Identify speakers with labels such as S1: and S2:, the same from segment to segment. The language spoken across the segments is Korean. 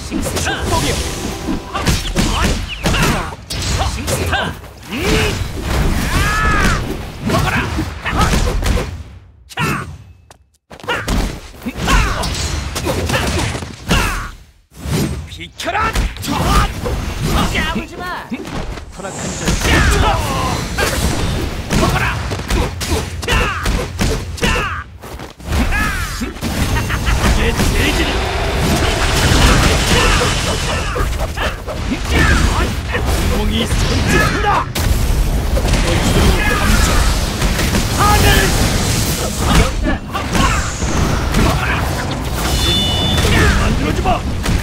S1: 축복이여. 싱스타. 먹어라. 비켜라.
S2: 깨물지 마.
S1: 허락한 자.
S2: 먹어라.
S1: 내 돼지를. 구멍이 손짓한다. 너희 손으로 감춰. 하늘.
S2: 먹어라.
S1: 이걸 만들어지 마.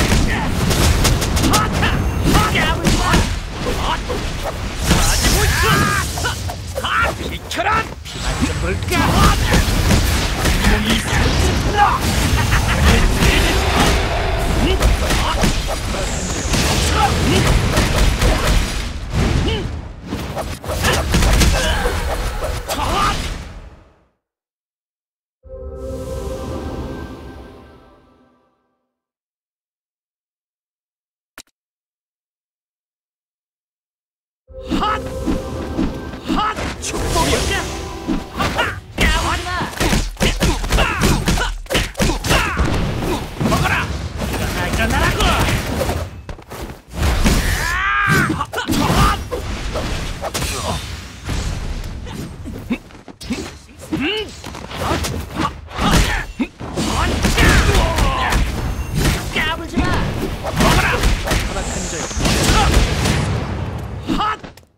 S2: 깨물지 마.
S1: 가지고 있어. 비켜라. 피만 좀 볼까. 구멍이 손짓한다. 핫! 축복이야!
S2: 깨물지 마.
S1: 먹어라! 일어나라고!
S2: 깨물지 마.
S1: 먹어라! 허락한 자여. 핫!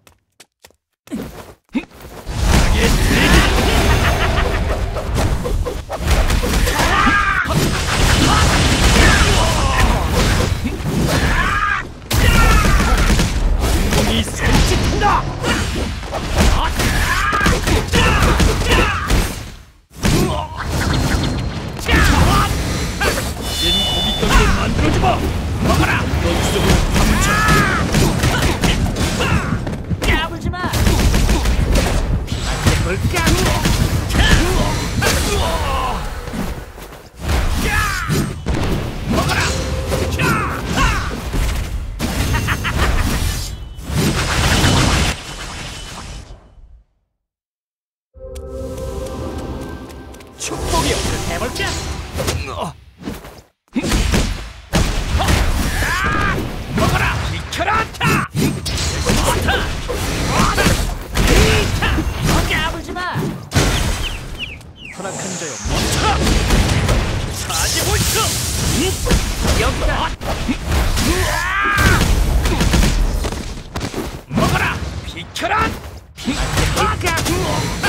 S1: 나의 돼지! 공이 손짓한다! 얜 고깃덩이를 만들어지 마! 먹어라! 너희 속으로 파묻혀!
S2: 깨물지 마.
S1: 볼까? 먹어라! 축복이여!
S2: 해볼까?
S1: 먹어라! 비켜라!
S2: 깨물지 마.
S1: 허락한 자여 멈춰! 사지고 있어!
S2: 여기다.
S1: 먹어라! 비켜라!
S2: 볼까?